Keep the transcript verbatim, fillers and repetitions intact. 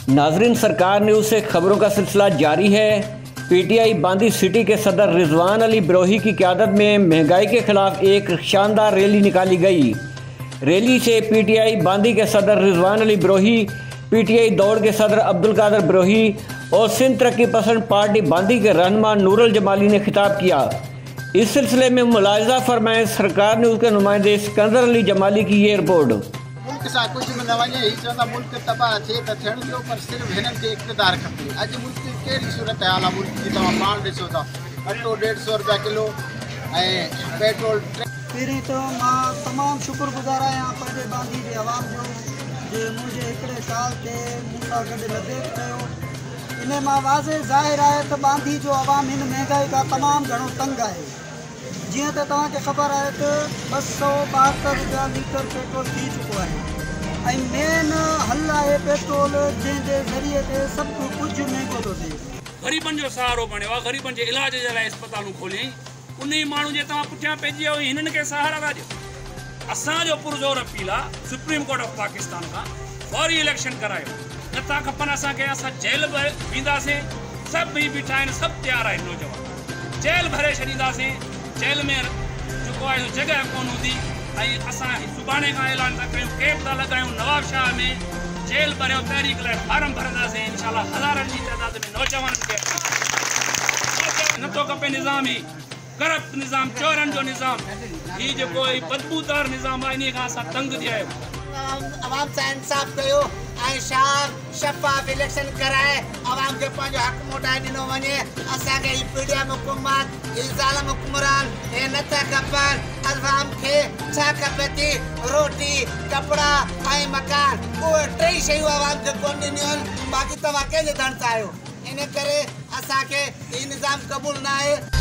नाजरीन, सरकार न्यूज़ से खबरों का सिलसिला जारी है। पीटीआई बांदी सिटी के सदर रिजवान अली बरोही की क़यादत में महंगाई के खिलाफ एक शानदार रैली निकाली गई। रैली से पीटीआई बांदी के सदर रिजवान अली बरोही, पीटीआई दौड़ के सदर अब्दुल कादिर बरोही और सिंध तरक्की पसंद पार्टी बांदी के रहनुमा नूरुल जमाली ने खिताब किया। इस सिलसिले में मुलाहिजा फरमाएं सरकार न्यूज़ के नुमाइंदे सिकंदर अली जमाली की ये रिपोर्ट। मुल्क सां कुझु बि न वञे, ही चवंदा मुल्क तबाह थिए त थियण ॾियो, पर सिर्फ़ु हिननि खे इक़्तिदार खपे। अॼु मुल्क जी कहिड़ी सूरत हाल आहे मुल्क जी, तव्हां पाण ॾिसो था। अटो डेढ़ सौ रुपया किलो ऐं पेट्रोल। पहिरीं त मां तमामु शुक्रगुज़ार आहियां पंहिंजे बांदी जे आवाम जो, जे मुंहिंजे हिकिड़े काल ते मूंसां गॾु लदेब कयो। इन मां वाज़े ज़ाहिर आहे त बांदी जो आवाम हिन महांगाई खां तमामु घणो तंग आहे। जीअं त तव्हांखे ख़बर आहे त ॿ सौ ॿाहतरि रुपया लीटर पेट्रोल थी चुको आहे ऐं मेन हल आहे पेट्रोल, जंहिंजे ज़रिए ते सभु कुझु महांगो थो थिए। ग़रीबनि जो सहारो बणियो आहे, ग़रीबनि जे इलाज जे लाइ अस्पतालूं खोलियईं। उन ई माण्हू जे तव्हां पुठियां पइजी वियो, हिननि खे सहारा था ॾियो। असांजो पुरज़ोर अपील आहे सुप्रीम कोर्ट ऑफ पाकिस्तान खां, फौरी इलेक्शन करायो। नथा खपनि असांखे, असां जेल भरे वेंदासीं। सभु बि बीठा आहिनि, सभु तयारु आहिनि नौजवान। जेल भरे छॾींदासीं। जेल में जेको आहे जॻह कोन हूंदी। ऐं असां सुभाणे खां ऐलान था कयूं, कैंप था लॻायूं नवाबशाह में। जेल भरियो तहरीक लाइ फार्म भरंदासीं। इंशाल्लाह हज़ारनि जी तइदाद में नौजवान खे नथो खपे निज़ाम, ही करप्ट निज़ाम, चोरनि जो निज़ाम, ही जेको बदबूदार निज़ाम आहे, इन खां असां तंग थिया आहियूं। आवाम सां इंसाफ़ कयो ऐं शार शफ़ाफ़ इलेक्शन कराए आवाम खे पंहिंजो हक़ मोटाए ॾिनो वञे। असांखे ही पीढ़िया हुकूमत, ही ज़ालिम हुक्मरान हे नथा खपनि। आवाम खे छा खपे थी? रोटी, कपिड़ा ऐं मकान। उहे टई शयूं आवाम खे कोन ॾिनियूं आहिनि। बाक़ी तव्हां कंहिंजे धन था आहियो। इन करे असांखे ही निज़ाम क़बूल न आहे।